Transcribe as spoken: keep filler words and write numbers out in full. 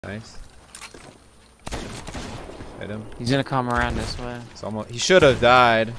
Nice. Hit him. He's gonna come around this way. It's almost. He should have died.